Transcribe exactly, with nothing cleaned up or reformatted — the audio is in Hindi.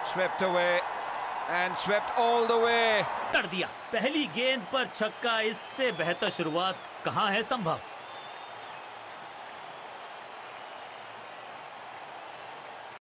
Swept away and swept all the way. कर दिया। पहली गेंद पर छक्का, इससे बेहतर शुरुआत कहां है संभव।